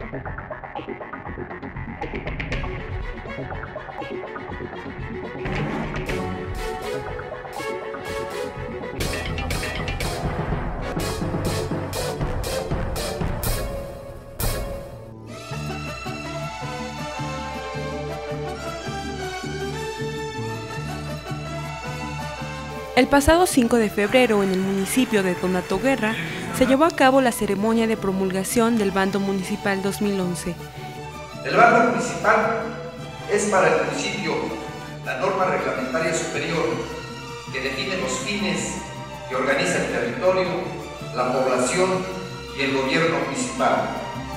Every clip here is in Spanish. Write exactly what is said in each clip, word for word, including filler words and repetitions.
El pasado cinco de febrero, en el municipio de Donato Guerra, se llevó a cabo la ceremonia de promulgación del Bando Municipal dos mil once. El Bando Municipal es para el municipio la norma reglamentaria superior que define los fines que organiza el territorio, la población y el gobierno municipal.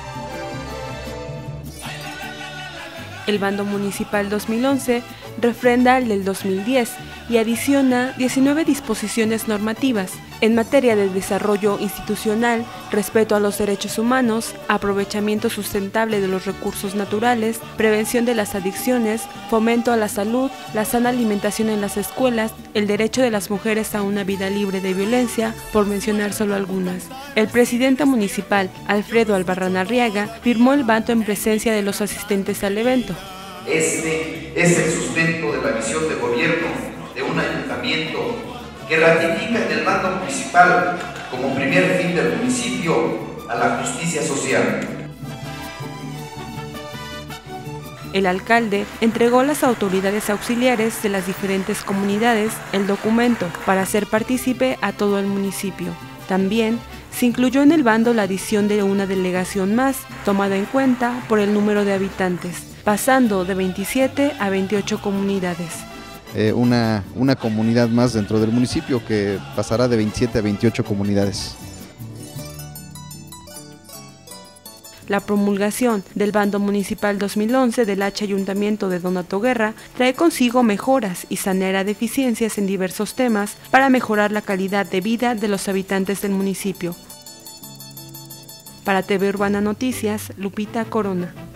El Bando Municipal dos mil once refrenda el del dos mil diez y adiciona diecinueve disposiciones normativas en materia de desarrollo institucional, respeto a los derechos humanos, aprovechamiento sustentable de los recursos naturales, prevención de las adicciones, fomento a la salud, la sana alimentación en las escuelas, el derecho de las mujeres a una vida libre de violencia, por mencionar solo algunas. El presidente municipal, Alfredo Albarrán Arriaga, firmó el bando en presencia de los asistentes al evento. Este es el sustento de la visión de gobierno de un ayuntamiento que ratifica en el Bando Municipal como primer fin del municipio a la justicia social. El alcalde entregó a las autoridades auxiliares de las diferentes comunidades el documento para hacer partícipe a todo el municipio. También se incluyó en el bando la adición de una delegación más, tomada en cuenta por el número de habitantes, pasando de veintisiete a veintiocho comunidades. Eh, una, una comunidad más dentro del municipio que pasará de veintisiete a veintiocho comunidades. La promulgación del Bando Municipal dos mil once del H Ayuntamiento de Donato Guerra trae consigo mejoras y saneará deficiencias en diversos temas para mejorar la calidad de vida de los habitantes del municipio. Para T V Urbana Noticias, Lupita Corona.